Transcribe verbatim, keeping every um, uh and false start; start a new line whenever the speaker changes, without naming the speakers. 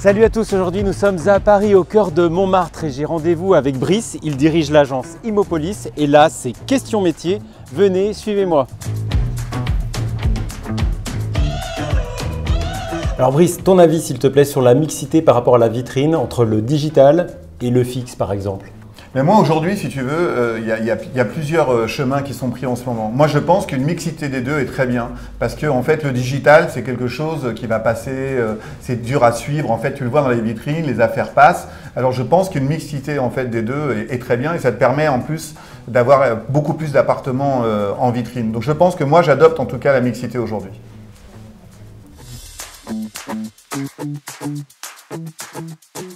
Salut à tous, aujourd'hui nous sommes à Paris au cœur de Montmartre et j'ai rendez-vous avec Brice, il dirige l'agence Imopolis et là c'est question métier, venez suivez-moi. Alors Brice, ton avis s'il te plaît sur la mixité par rapport à la vitrine entre le digital et le fixe par exemple?
Mais moi aujourd'hui, si tu veux, euh, il y, a, y, a, y a plusieurs euh, chemins qui sont pris en ce moment. Moi je pense qu'une mixité des deux est très bien parce que en fait le digital c'est quelque chose qui va passer, euh, c'est dur à suivre, en fait tu le vois dans les vitrines, les affaires passent. Alors je pense qu'une mixité en fait des deux est, est très bien et ça te permet en plus d'avoir beaucoup plus d'appartements euh, en vitrine. Donc je pense que moi j'adopte en tout cas la mixité aujourd'hui.